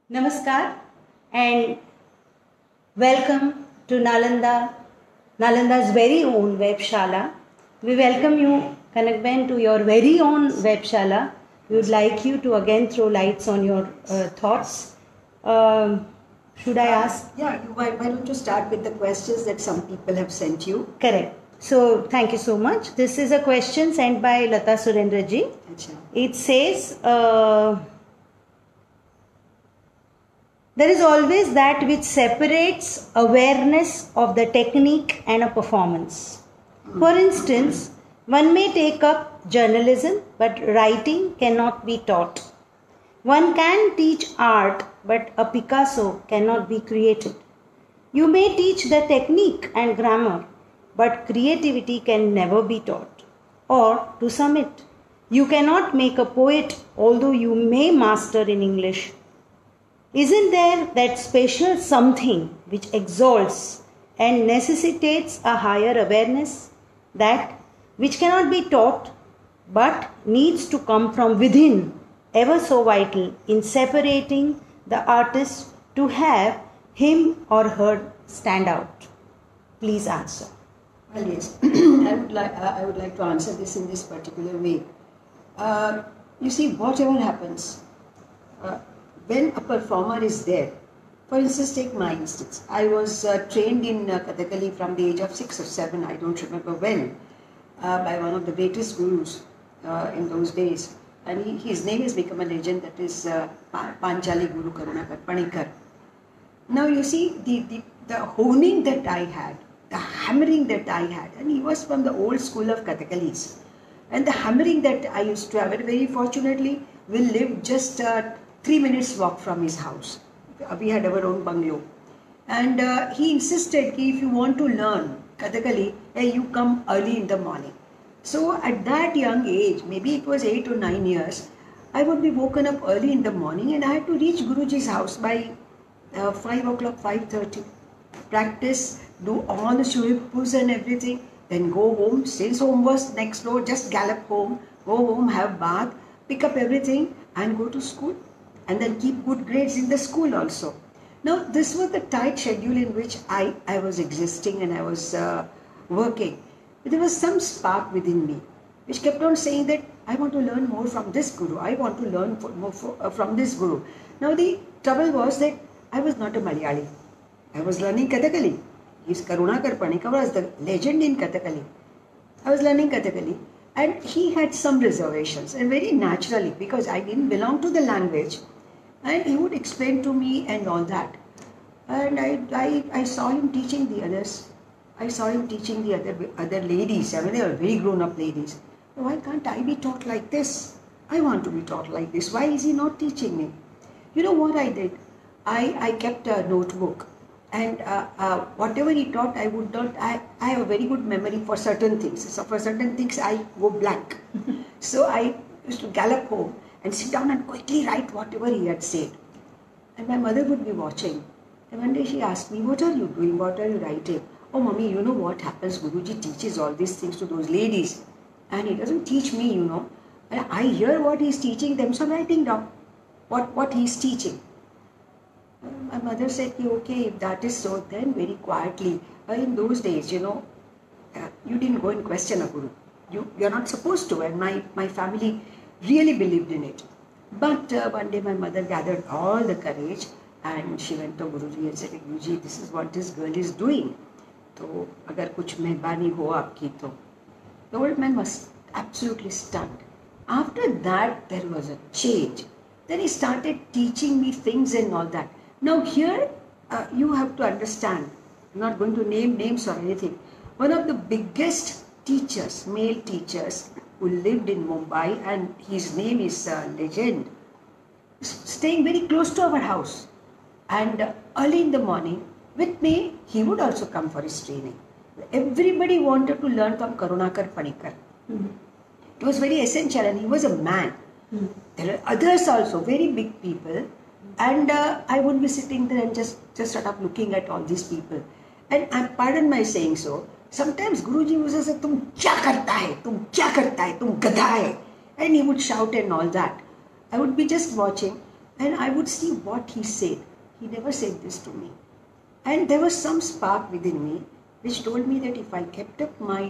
Namaskar and welcome to Nalanda's very own Webshala. We welcome you, Kanakben, to your very own Webshala. We would like you to again throw lights on your thoughts. Should I ask? Why don't you start with the questions that some people have sent you? Correct. So, thank you so much. This is a question sent by Lata Surendra ji. It says, there is always that which separates awareness of the technique and a performance. For instance, one may take up journalism, but writing cannot be taught. One can teach art, but a Picasso cannot be created. You may teach the technique and grammar, but creativity can never be taught. Or, to sum it, you cannot make a poet although you may master in English. Isn't there that special something which exalts and necessitates a higher awareness, that which cannot be taught but needs to come from within, ever so vital in separating the artist to have him or her stand out? Please answer. Well, yes, I would like to answer this in this particular way. You see, whatever happens, when a performer is there, for instance, take my instance. I was trained in Kathakali from the age of 6 or 7, I don't remember when, by one of the greatest gurus in those days. And his name has become a legend, that is Panchali Guru Karunakar Panikar. Now you see, the honing that I had, the hammering that I had, and he was from the old school of Kathakalis. And the hammering that I used to have, and very fortunately, we lived just 3 minutes walk from his house. We had our own bungalow. And he insisted, if you want to learn Kathakali, you come early in the morning. So at that young age, maybe it was 8 or 9 years, I would be woken up early in the morning and I had to reach Guruji's house by 5 o'clock, 5:30. Practice, do all the shuripus and everything, then go home. Since home was next door, just gallop home, go home, have bath, pick up everything and go to school. And then keep good grades in the school also. Now, this was the tight schedule in which I was existing and I was working. But there was some spark within me which kept on saying that I want to learn more from this Guru. I want to learn more from this Guru. Now, the trouble was that I was not a Malayali. I was learning Kathakali. His Karunakar Panikar was the legend in Kathakali. I was learning Kathakali. And he had some reservations, and very naturally, because I didn't belong to the language, and he would explain to me and all that. And I saw him teaching the others. I saw him teaching the other ladies. I mean, they were very grown-up ladies. Why can't I be taught like this? I want to be taught like this. Why is he not teaching me? You know what I did? I kept a notebook. And whatever he taught, I would not. I have a very good memory for certain things. So for certain things, I go blank. So I used to gallop home and sit down and quickly write whatever he had said. And my mother would be watching. And one day she asked me, "What are you doing? What are you writing?" "Oh, mommy, you know what happens? Guruji teaches all these things to those ladies, and he doesn't teach me, you know. And I hear what he's teaching them, so I'm writing down what he's teaching." My mother said, "Okay, if that is so, then very quietly." In those days, you know, you didn't go and question a guru. You're not supposed to, and my family really believed in it. But one day my mother gathered all the courage and she went to Guruji and said, "Guruji, this is what this girl is doing. So, agar kuch mehrbani ho aapki to." The old man was absolutely stunned. After that, there was a change. Then he started teaching me things and all that. Now here, you have to understand, I'm not going to name names or anything. One of the biggest teachers, male teachers, who lived in Mumbai, and his name is Legend, staying very close to our house. And early in the morning, with me, he would also come for his training. Everybody wanted to learn from Karunakar Panikar. It was very essential, and he was a man. There are others also, very big people. And I would be sitting there and just sort of looking at all these people. And pardon my saying so, sometimes Guruji would say, "Tum kya karta hai? Tum kya karta hai? Tum gadha hai?" And he would shout and all that. I would be just watching. and I would see what he said. He never said this to me. And there was some spark within me which told me that if I kept up my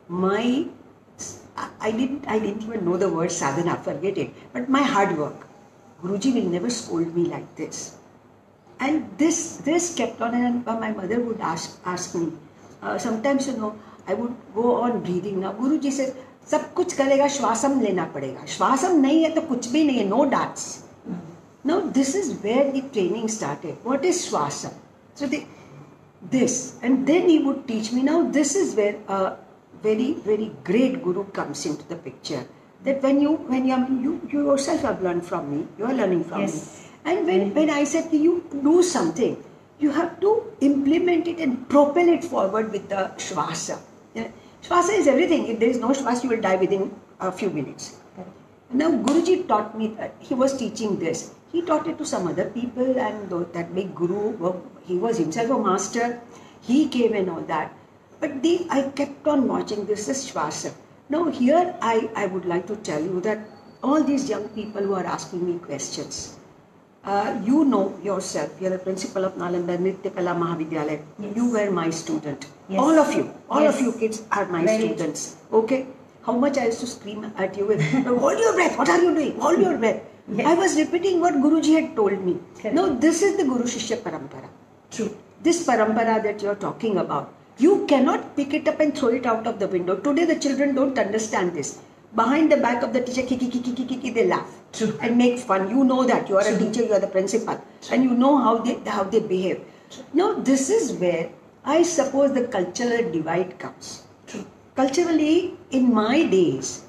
I didn't even know the word sadhana, forget it, but my hard work, Guruji will never scold me like this. And this kept on, and my mother would ask me. Sometimes, I would go on breathing. Now, Guruji says, सब कुछ करेगा, श्वासम लेना पड़ेगा. श्वासम नहीं है तो कुछ भी नहीं है, no darts. Now, this is where the training started. What is Shwasam? So, this. And then he would teach me. Now, this is where a very, very great Guru comes into the picture. That when you yourself have learned from me, you are learning from me. And when I said you do something, you have to implement it and propel it forward with the Shwasa. Shwasa is everything. If there is no Shwasa, you will die within a few minutes. Now, Guruji taught me that. He was teaching this. He taught it to some other people, and that big Guru, he was himself a master. He came and all that. But I kept on watching this as Shwasa. Now, here I would like to tell you that all these young people who are asking me questions, you know yourself, you are the principal of Nalanda Nritya Kala Mahavidyalaya. Yes. You were my student. Yes. All of you Yes. kids are my Very students. Okay? How much I used to scream at you with, hold your breath, what are you doing? Hold your breath. Yes. I was repeating what Guruji had told me. Correct. Now, this is the Guru Shishya Parampara. True. This Parampara that you are talking about, you cannot pick it up and throw it out of the window. Today, the children don't understand this. Behind the back of the teacher, kiki, they laugh. True. And make fun. You know that. You are True. a teacher, you are the principal. True. And you know how they behave. True. Now, this is where I suppose the cultural divide comes. True. Culturally, in my days,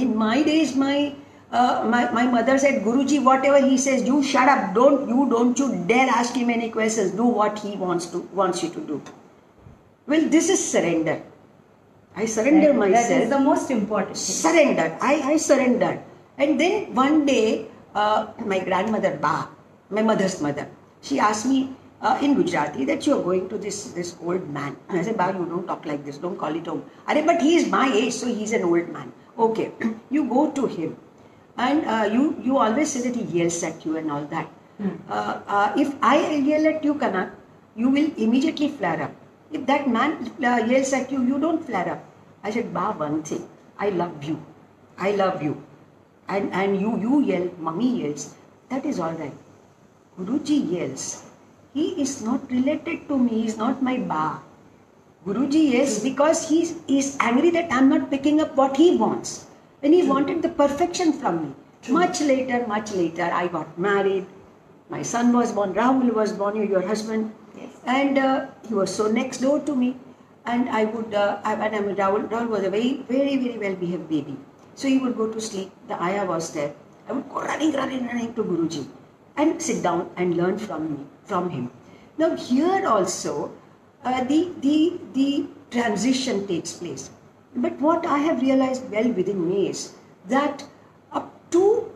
my mother said, Guruji, whatever he says, you shut up. Don't you dare ask him any questions. Do what he wants you to do. Well, this is surrender. I surrender myself. That is the most important thing. Surrender. I surrendered. And then one day, my grandmother, Ba, my mother's mother, she asked me in Gujarati that you are going to this old man. And I said, Ba, you don't talk like this. Don't call it home. But he is my age, so he is an old man. Okay, you go to him. And you always say that he yells at you and all that. If I yell at you, Kana, you will immediately flare up. If that man yells at you, you don't flare up. I said, Ba, one thing. I love you. I love you. And you yell, Mummy yells. That is all right. Guruji yells. He is not related to me. He is not my Ba. Guruji yells because he is angry that I am not picking up what he wants. And he wanted the perfection from me. Much later, I got married. My son was born. Rahul was born. Your husband. Yes. And he was so next door to me. And Rahul was a very, very, very well-behaved baby. So he would go to sleep. The ayah was there. I would go running to Guruji and sit down and learn from him. Now here also, the transition takes place. But what I have realized well within me is that up to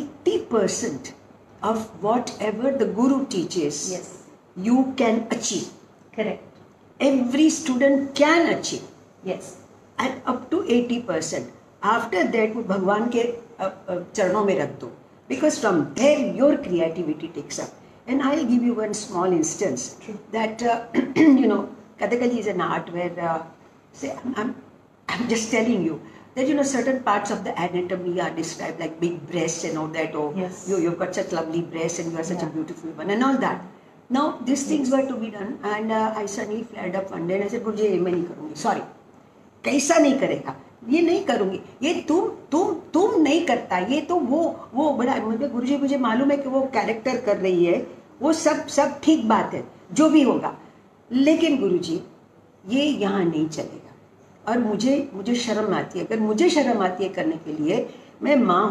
80% of whatever the Guru teaches, Yes. you can achieve. Correct. Every student can achieve. Yes. And up to 80%. After that, वो भगवान के चरणों में रख दो. Because from there your creativity takes up. And I'll give you one small instance. True. That Kathakali is an art where say I'm just telling you that certain parts of the anatomy are described like big breasts and all that. Oh, Yes. you've got such lovely breasts and you are such a Yeah. beautiful one and all that. Now these things were to be done, and I suddenly flared up one day and I said, Guruji, ये मैं नहीं करूँगी. Sorry. कैसा नहीं करेगा? ये नहीं करूँगी. ये तुम नहीं करता. ये तो वो बड़ा मुझे गुरुजी मुझे मालूम है कि वो कैरेक्टर कर रही है. वो सब ठीक बात है. जो भी होगा. लेकिन गुरुजी ये यहाँ नहीं चलेगा. और मुझे शर्म आती है. अगर मुझे शर्म आती है करने के लिए, मैं माँ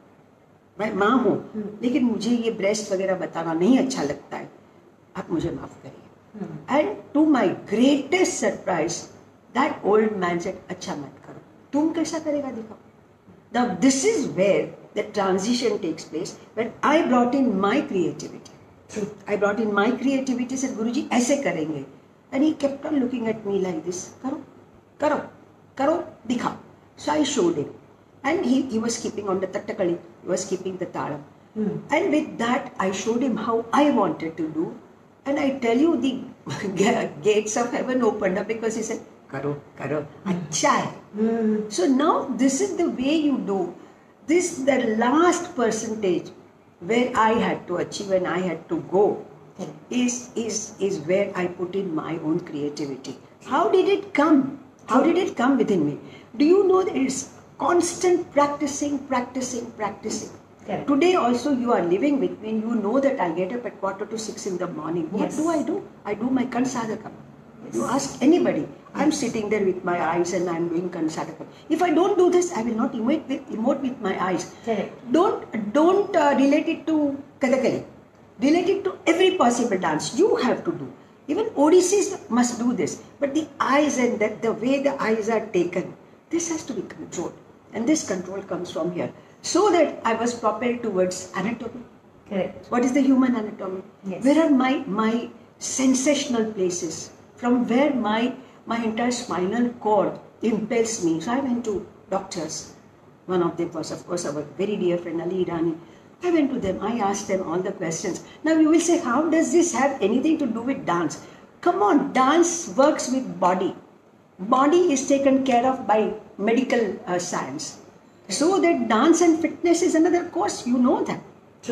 हूँ. लेकिन मुझे ये ब्रेस्ट वगैरह बताना नहीं अच्छा लगता है. आप मुझे माफ करिए. And to my greatest surprise that old man said, अच्छा मत करो. तुम कैसा करेगा दिखाओ. Now this is where the transition takes place, when I brought in my creativity. True. I brought in my creativity, said Guruji ऐसे करेंगे. And he kept on looking at me like this. करो, दिखाओ. So I showed him. And he was keeping on the tattakali, he was keeping the talam. And with that, I showed him how I wanted to do. And I tell you, the gates of heaven opened up because he said, Karo, Karo, acha hai. So now this is the way you do. This, the last percentage where I had to achieve and I had to go is where I put in my own creativity. How did it come? How did it come within me? Do you know that it's constant practicing? Correct. Today also you are living with me and you know that I get up at 5:45 in the morning. What Yes. do? I do my Kansadakam. You ask anybody. I'm sitting there with my eyes and I'm doing Kansadakam. If I don't do this, I will not emote with my eyes. Correct. Don't relate it to Kathakali. Relate it to every possible dance. You have to do. Even Odissis must do this. But the eyes and the way the eyes are taken, this has to be controlled. And this control comes from here. So that I was propelled towards anatomy. Correct. What is the human anatomy? Yes. Where are my sensational places? From where my entire spinal cord impels me. So I went to doctors. One of them was, of course, our very dear friend Ali Irani. I went to them. I asked them all the questions. Now you will say, how does this have anything to do with dance? Come on, dance works with body. Body is taken care of by medical science. So that dance and fitness is another course. You know that.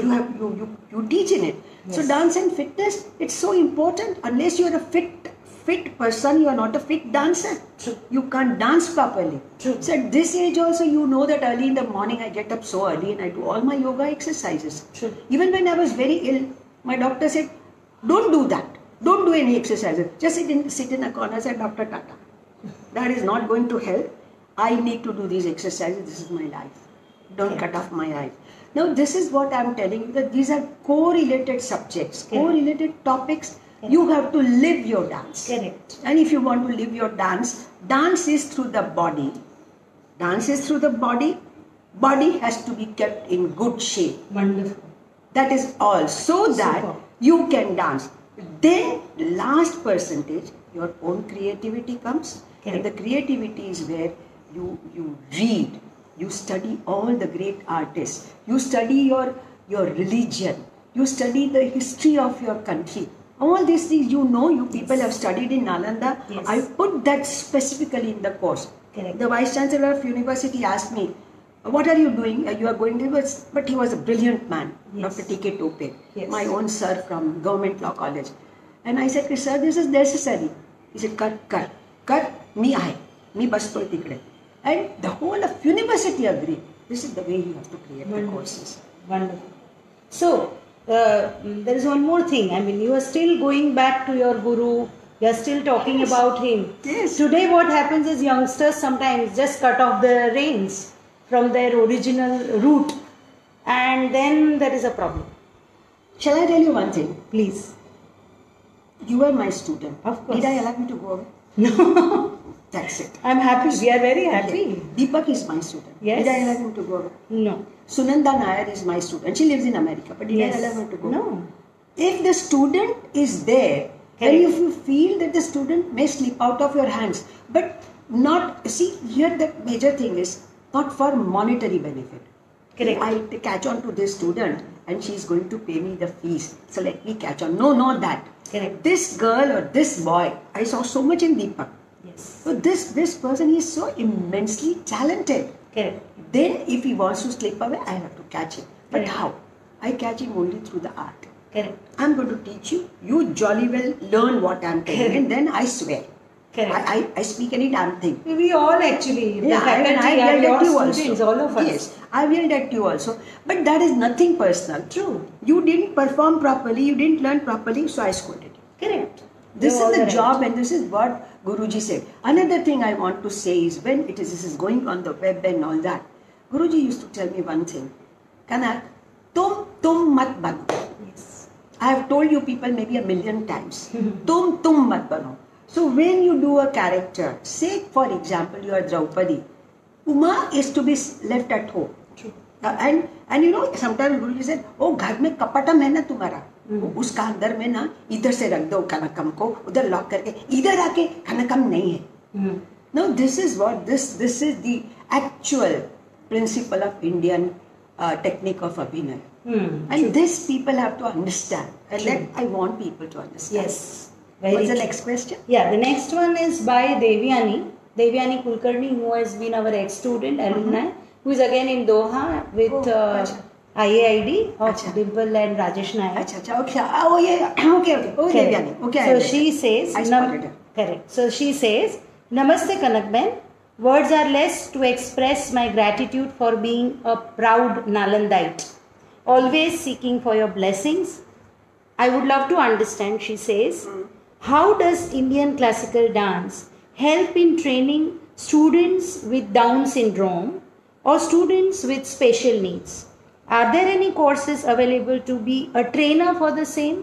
You teach in it. Yes. So dance and fitness, it's so important. Unless you are a fit person, you are not a fit dancer. True. You can't dance properly. True. So at this age also, you know that early in the morning I get up so early and I do all my yoga exercises. True. Even when I was very ill, my doctor said, don't do that. Don't do any exercises. Just sit in a corner and say, Dr. Tata. That is not going to help. I need to do these exercises. This is my life. Don't cut off my life. Now, this is what I am telling you, that these are correlated subjects, correlated topics. You have to live your dance. Correct. And if you want to live your dance, dance is through the body. Dance is through the body. Body has to be kept in good shape. Wonderful. That is all. So that Super. you can dance. Then, last percentage, your own creativity comes. And the creativity is where you read, you study all the great artists, you study your religion, you study the history of your country. All these things you people have studied in Nalanda. Yes. I put that specifically in the course. Correct. The Vice Chancellor of University asked me, what are you doing? You are going to, but he was a brilliant man, Yes. Dr. T.K. Tope, Yes. my own sir from Government Law College. And I said, sir, this is necessary. He said, cut, me basto tikde. And the whole of university agreed. This is the way you have to create the courses. Wonderful. So, there is one more thing. I mean, you are still going back to your guru. You are still talking about him. Yes. Today what happens is youngsters sometimes just cut off the reins from their original route. And then there is a problem. Shall I tell you one thing? Please. You were my student. Of course. Did I allow you to go away? No. That's it. I'm happy. We are very happy. Deepak is my student. Yes. Did I allow him to go away? No. Sunanda Nair is my student. She lives in America. But did I allow her to go? No. If the student is there, and if you feel that the student may slip out of your hands, but not, see, here the major thing is not for monetary benefit. Correct. I catch on to this student and she is going to pay me the fees. So let me catch on. No, not that. Correct. This girl or this boy, I saw so much in Deepak. Yes. So this person is so immensely talented. Correct. Then if he wants to slip away, I have to catch him. But Correct. how? I catch him only through the art. Correct. I'm going to teach you. You jolly well learn what I'm telling. Correct. And then I swear. Correct. I speak any damn thing. We all actually, the faculty I are yelled your at you students, also. all of us. Yes, I yelled at you also. But that is nothing personal. True. You didn't perform properly, you didn't learn properly, so I scolded you. Correct. This You're all is the right. job and this is what Guruji said. Another thing I want to say is when this is going on the web and all that, Guruji used to tell me one thing. Kanak, tum mat bano. Yes. I have told you people maybe a million times. tum mat bano. So when you do a character, say for example you are Draupadi, Uma is to be left at home. True. And you know sometimes Guruji said, oh घर में कपटम है ना तुम्हारा, उसका अंदर में ना इधर से रख दो कनकम को, उधर लॉक करके इधर आके कनकम नहीं है. Now this is what this is the actual principle of Indian technique of Abhinay. Hmm. And this people have to understand. And that I want people to understand. Yes. What's the true. next question? Yeah, the next one is by Devyani Kulkarni, who has been our ex-student, alumni, who is again in Doha with acha. IAID of Acha. Dimple and Rajesh Nayak. Acha, okay. Oh, yeah. Okay. Oh, Correct. Devyani. Okay. So she says, I spotted her. correct. So she says, Namaste Kanakben. Words are less to express my gratitude for being a proud Nalandite, always seeking for your blessings. I would love to understand, she says, how does Indian classical dance help in training students with Down syndrome or students with special needs? Are there any courses available to be a trainer for the same?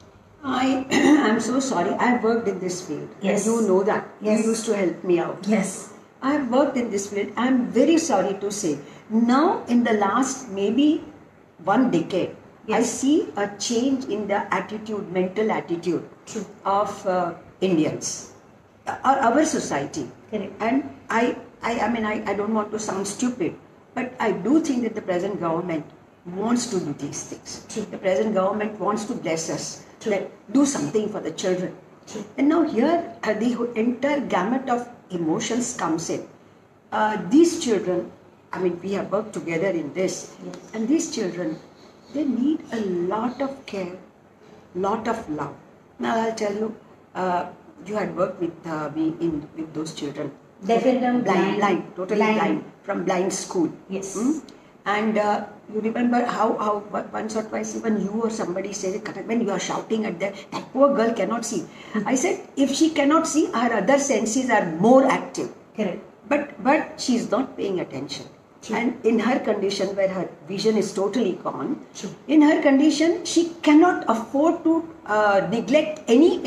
I am so sorry. I've worked in this field. Yes. And you know that. Yes. You used to help me out. Yes. I've worked in this field. I'm very sorry to say. Now, in the last maybe 1 decade, I Yes. see a change in the attitude, mental attitude True. of Indians, our society. Correct. And I mean, I don't want to sound stupid, but I do think that the present government wants to do these things. True. The present government wants to bless us, True. that do something for the children. True. And now here the entire gamut of emotions comes in. These children, I mean, we have worked together in this, Yes. and these children, they need a lot of care, lot of love. Now I'll tell you, you had worked with me with those children. Deaf and dumb, blind, totally blind, from blind school. Yes. And you remember how once or twice even you or somebody said, when you are shouting at them, that poor girl cannot see. I said, if she cannot see, her other senses are more active. Correct. But she is not paying attention. True. And in her condition where her vision is totally gone, True. in her condition she cannot afford to neglect any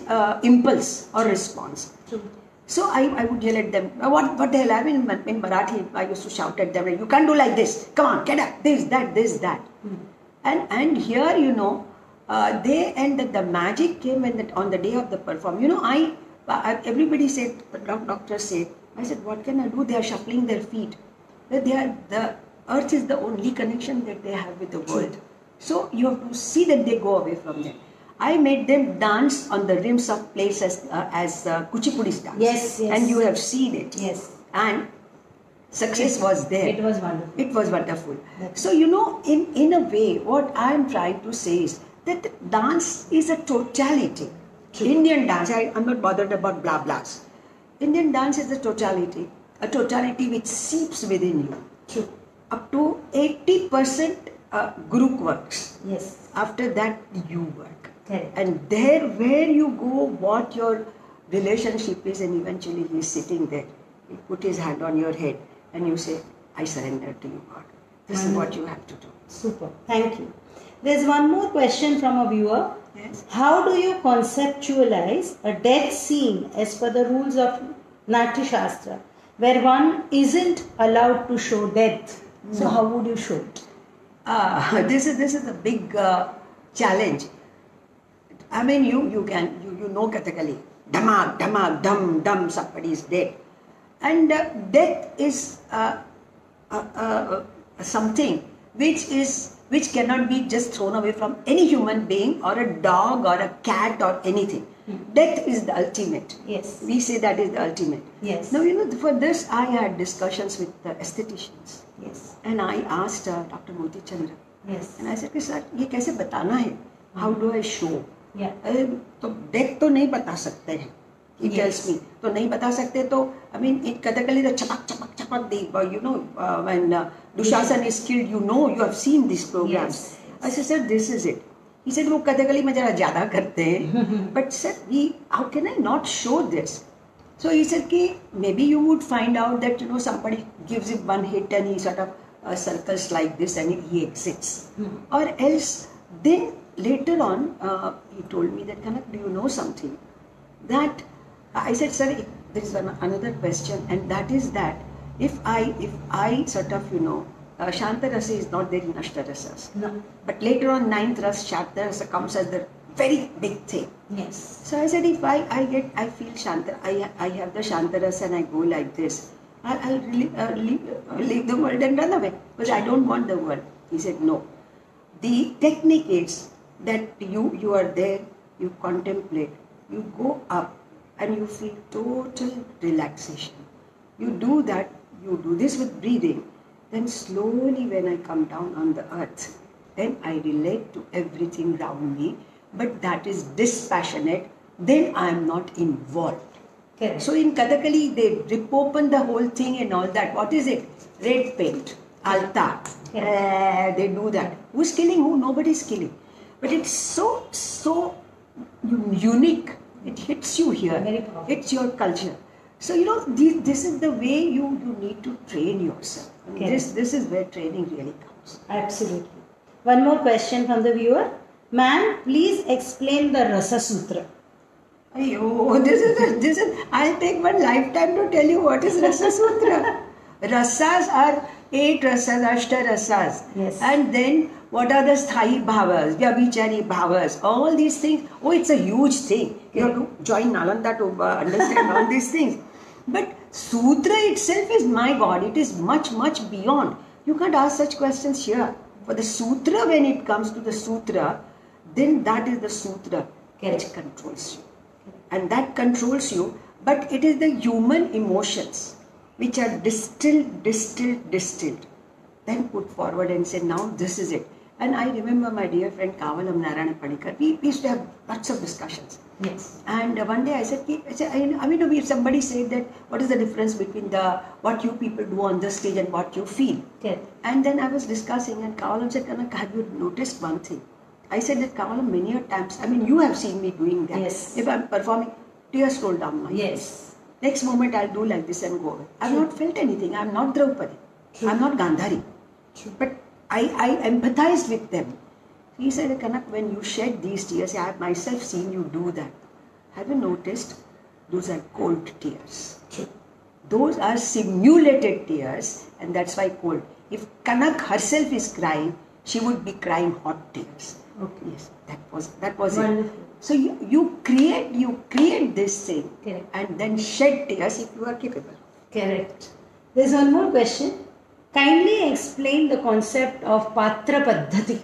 impulse or response. True. So I would yell at them, what the hell? I mean, in Marathi, I used to shout at them, you can't do like this. Come on, get up, this, that. And here, you know, the magic came on the day of the perform. You know, everybody said, the doctor said, I said, what can I do? They are shuffling their feet. The earth is the only connection that they have with the world. So you have to see that they go away from them. I made them dance on the rims of plates as Kuchipudi's dance. Yes. And you have seen it. Yes. And success was there. It was wonderful. It was wonderful. So, you know, in a way, what I am trying to say is that dance is a totality. True. Indian dance, I'm not bothered about blah blahs. Indian dance is a totality which seeps within you. True. Up to 80% group works. Yes. After that, you work. Correct. And there where you go, what your relationship is, and eventually he is sitting there. He put his hand on your head and you say, I surrender to you, God. This is what you have to do. Super. Thank you. There's one more question from a viewer. Yes. How do you conceptualize a death scene as per the rules of Natya Shastra, where one isn't allowed to show death? So how would you show it? This is a big challenge. I mean, you know Kathakali, damag, dum, somebody is dead. And death is something which cannot be just thrown away from any human being or a dog or a cat or anything. Death is the ultimate. Yes. We say that is the ultimate. Yes. Now, you know, for this I had discussions with the aestheticians. Yes. And I asked Dr. Moti Chandra. Yes. And I said, sir, ये कैसे बताना है? How do I show? Yeah. तो death तो नहीं बता सकते हैं. He tells me. तो नहीं बता सकते तो, I mean, in Kathakali the chapak, you know, when Dushasan is killed, you know, you have seen these programs. Yes. I said, sir, this is it. He said, वो Kathakali में जरा ज़्यादा करते हैं. But sir, how can I not show this? So he said, कि maybe you would find out that, you know, somebody gives him one hit and he sort of circles like this and he exits. Or else, then later on, he told me that, Kanak, do you know something? That I said, sir, there is another question, and that is that if I sort of, you know, Shanta Rasa is not there in Ashtarasas. No. But later on, 9th Rasa, Shanta Rasa comes as the very big thing. Yes. So I said, if I feel Shanta, I have the Shanta Rasa and I go like this, I'll leave the world and run away because I don't want the world. He said, no. The technique is that you are there, you contemplate, you go up and you feel total relaxation. You do that, you do this with breathing, then slowly when I come down on the earth, then I relate to everything around me, but that is dispassionate, then I am not involved. Correct. So in Kathakali, they rip open the whole thing and all that. What is it? Red paint, altar. They do that. Who's killing who? Nobody's killing. But it's so unique. It hits you here. Very powerful. It's your culture. So this is the way you need to train yourself. This is where training really comes. Absolutely. One more question from the viewer. Ma'am, please explain the Rasa Sutra. Ayyo, this is. I'll take one lifetime to tell you what is Rasa Sutra. Rasas are 8 rasas, ashta rasas. Yes. And then what are the sthayi bhavas, vyabhichari bhavas, all these things. Oh, it's a huge thing. You have to join Nalanda to understand all these things. But Sutra itself is, my God, it is much, much beyond. You can't ask such questions here. For the Sutra, when it comes to the Sutra, then that is the Sutra which controls you. And that controls you, but it is the human emotions which are distilled, then put forward and say, now this is it. And I remember my dear friend Kavalam Narayana Panikkar, we used to have lots of discussions. Yes. And one day I said, if somebody said that, what is the difference between what you people do on the stage and what you feel? Okay. And then I was discussing and Kavalam said, Kanak, have you noticed one thing? I said that Kavalam, many a times, you have seen me doing that. Yes. If I'm performing, tears roll down my face. Next moment I'll do like this and go away. I've not felt anything. I'm not Draupadi. True. I'm not Gandhari. True. But I empathized with them. He said, Kanak, when you shed these tears, I have myself seen you do that. Have you noticed? Those are cold tears. True. Those are simulated tears, and that's why cold. If Kanak herself is crying, she would be crying hot tears. Okay. Yes, that was Wonderful. it. So you create this thing. Correct. And then shed tears if you are capable. Correct. There's one more question. Kindly explain the concept of Patra Paddhati.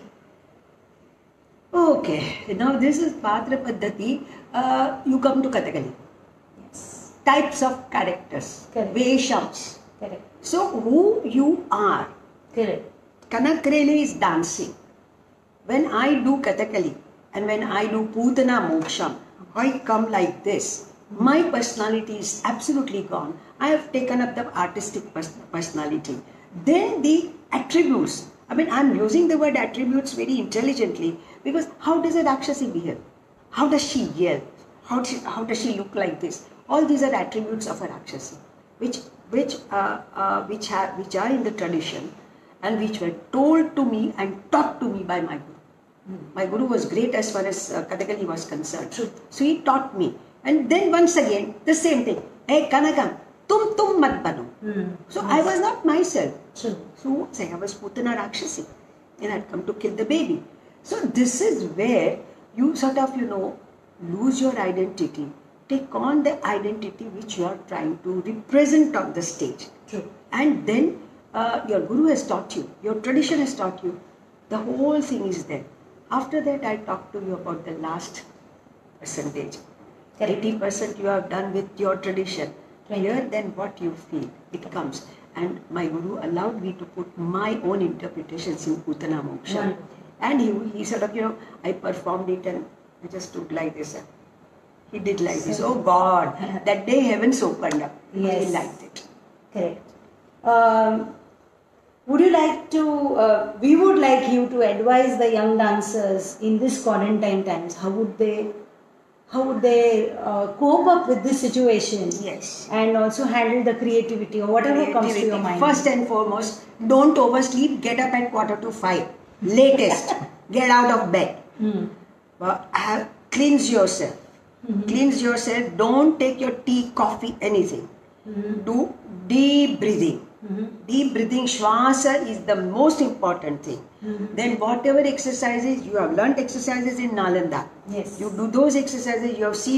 Okay, now this is Patra Paddhati. You come to Kathakali. Yes. Types of characters. Correct. Veshams. Correct. So who you are. Correct. Kanakreli is dancing. When I do Kathakali and when I do Putana Moksham, I come like this. My personality is absolutely gone. I have taken up the artistic personality. Then the attributes. I'm using the word attributes very intelligently because how does a Rakshasi behave? How does she yell? How does she look like this? All these are attributes of a Rakshasi, which are in the tradition and which were told to me and taught to me by my Guru. My Guru was great as far as Kathakali was concerned. True. So he taught me. And then once again, the same thing. Hey Kanakam, tum mat bano. So I was not myself. True. So say I was Putana Rakshasi. And I'd come to kill the baby. So this is where you sort of, lose your identity. Take on the identity which you are trying to represent on the stage. True. And then your Guru has taught you, your tradition has taught you, the whole thing is there. After that, I talk to you about the last percentage. Correct. 80% you have done with your tradition. Right. Here, then what you feel, it comes. And my Guru allowed me to put my own interpretations in Putana Moksha. Wonderful. And he sort of, I performed it and I just stood like this. He did like this. Oh God, that day heavens opened up. Yes. He liked it. Correct. Would you like to, we would like you to advise the young dancers in this quarantine times. How would they cope up with this situation? Yes. And also handle the creativity or whatever comes to your mind. First and foremost, don't oversleep. Get up at 4:45. Latest. Get out of bed. Cleanse yourself. Cleanse yourself. Don't take your tea, coffee, anything. Do deep breathing. Deep breathing, Shwasa is the most important thing. Then whatever exercises, you have learnt exercises in Nalanda. Yes. You do those exercises, you have seen me.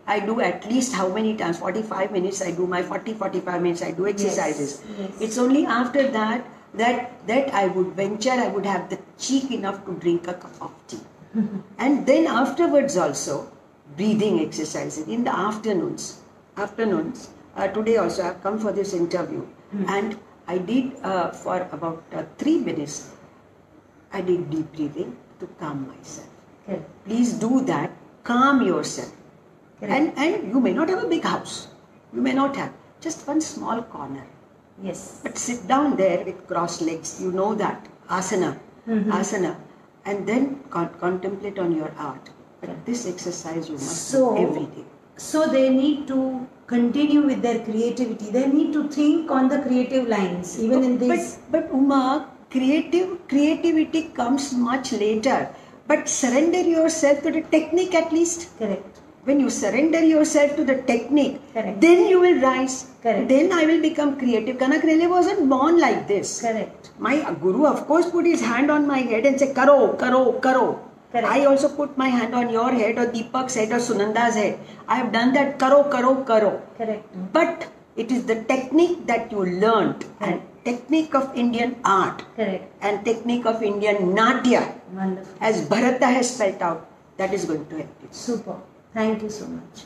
I do at least how many times? 45 minutes I do my 45 minutes I do exercises. Yes. It's only after that I would venture, I would have the cheek enough to drink a cup of tea. And then afterwards also, breathing exercises in the afternoons. Today also I have come for this interview and I did for about 3 minutes, I did deep breathing to calm myself. Correct. Please do that, calm yourself. Correct. And you may not have a big house. You may not have. Just one small corner. Yes. But sit down there with crossed legs. You know that. Asana. Asana. And then contemplate on your art. But this exercise you must do every day. So they need to continue with their creativity. They need to think on the creative lines, even in this. But Uma, creativity comes much later. But surrender yourself to the technique at least. Correct. When you surrender yourself to the technique, Correct. then you will rise. Correct. Then I will become creative. Kanak Rele wasn't born like this. Correct. My guru, of course, put his hand on my head and said, Karo, Karo, Karo. Correct. I also put my hand on your head or Deepak's head or Sunanda's head. I have done that, Karo, Karo, Karo. Correct. But it is the technique that you learned, and technique of Indian art, Correct. and technique of Indian Natya, Wonderful. as Bharata has spelled out, that is going to help you. Super. Thank you so much.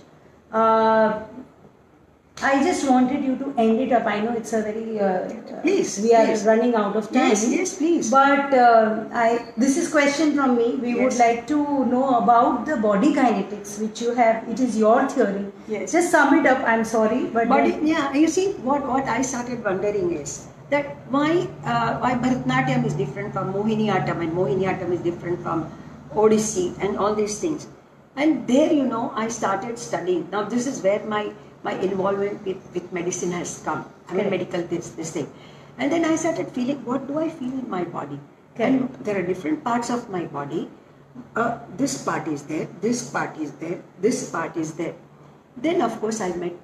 I just wanted you to end it up. I know it's a very Please, we are please. running out of time. Yes, please. But this is question from me. We would Yes. like to know about the body kinetics, which you have. It is your theory. Yes. Just sum it up. I'm sorry, but You see, what I started wondering is that why Bharatanatyam is different from Mohiniyattam, and Mohiniyattam is different from Odissi, and all these things. And there, I started studying. Now, this is where my involvement with medicine has come. I mean, medical this thing. And then I started feeling, what do I feel in my body? And there are different parts of my body. This part is there, this part is there, this part is there. Then, of course, I met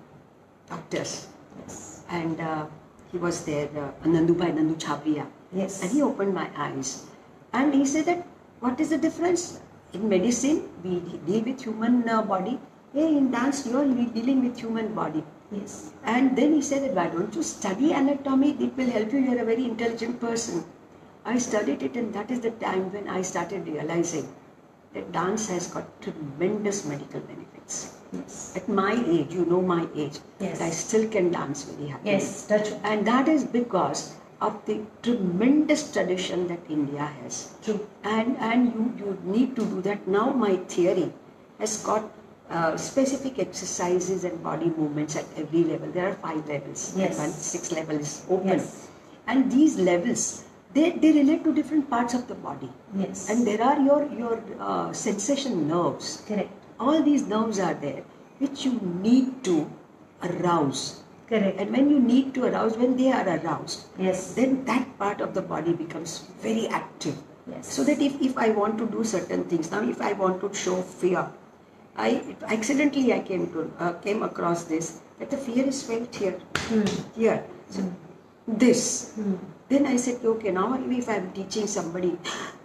doctors. Yes. And he was there, Nandu Chhabria. Yes. And he opened my eyes. And he said that, what is the difference? In medicine, we deal with human body. Hey, in dance, you are dealing with human body. Yes. And then he said that, why don't you study anatomy? It will help you. You are a very intelligent person. I studied it, and that is the time when I started realizing that dance has got tremendous medical benefits. Yes. At my age, my age, Yes. I still can dance very happily. Yes. That's true. And that is because of the tremendous tradition that India has. True. And you need to do that. Now my theory has got specific exercises and body movements at every level. There are 5 levels. Yes. And 6th level is open. Yes. And these levels, they relate to different parts of the body. Yes. And there are your sensation nerves. Correct. All these nerves are there, which you need to arouse. Correct. And when you need to arouse, when they are aroused, Yes. then that part of the body becomes very active. Yes. So that if I want to do certain things, now if I want to show fear, accidentally I came across this, that the fear is felt here, here. So this. Then I said, okay, now if I am teaching somebody,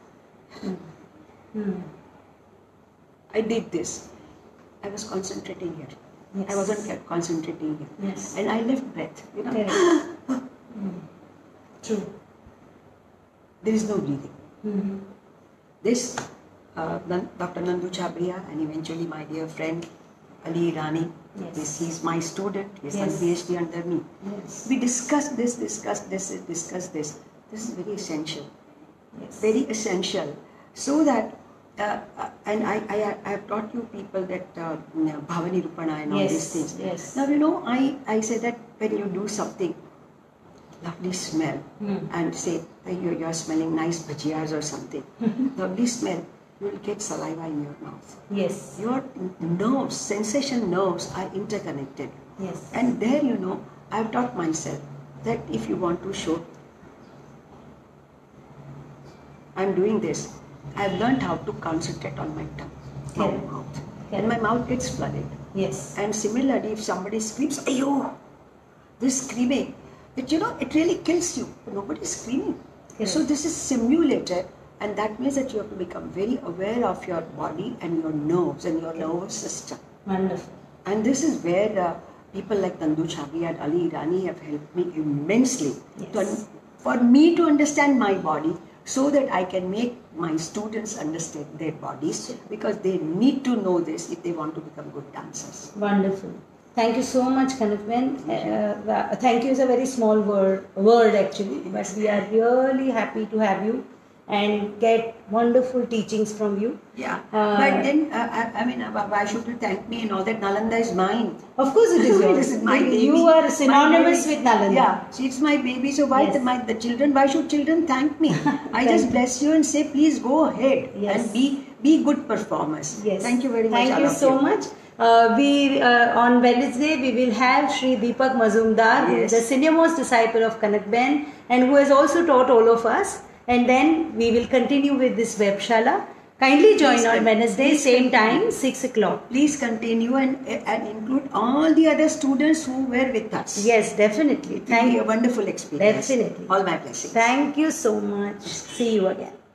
I did this. I was concentrating here. Yes. I wasn't concentrating here. Yes. And I left breath, Correct. True. There is no breathing. This, Dr. Nandu Chhabria, and eventually my dear friend Ali Irani, Yes. he's my student, he's done Yes. PhD under me. Yes. We discussed this. This is very essential. Yes. Very essential. So that, and I have taught you people that Bhavani Rupana and all Yes, these things. yes. Now, I say that when you do something, lovely smell, and say you are smelling nice bhajiyas or something, lovely smell, you will get saliva in your mouth. Yes. Your nerves, sensation nerves are interconnected. Yes. And there, I've taught myself that if you want to show, I'm doing this, I've learned how to concentrate on my tongue, my Correct. mouth. Correct. And my mouth gets flooded. Yes. And similarly, if somebody screams, ayo, this screaming, it really kills you. Nobody's screaming. Correct. So this is simulated, and that means that you have to become very aware of your body and your nerves and your nervous system. Wonderful. And this is where people like Tandu Chhabri and Ali Irani have helped me immensely for me to understand my body, so that I can make my students understand their bodies, because they need to know this if they want to become good dancers. Wonderful. Thank you so much, Kanakben. Thank you is a very small word actually, but we are really happy to have you and get wonderful teachings from you. Yeah, but then, why should you thank me and all that? Nalanda is mine. Of course it is yours. This is my baby. You are synonymous with Nalanda. Yeah, it's my baby. So why the children? Why should children thank me? I just bless you and say, please go ahead and be good performers. Yes. Thank you very much. Thank you so much. On Wednesday we will have Shri Deepak Mazumdar, who is the senior most disciple of Kanakben and who has also taught all of us. And then we will continue with this webshala. Kindly join on Wednesday, same time, 6 o'clock. Please continue and include all the other students who were with us. Yes, definitely. Thank you. A wonderful experience. Definitely. All my blessings. Thank you so much. See you again.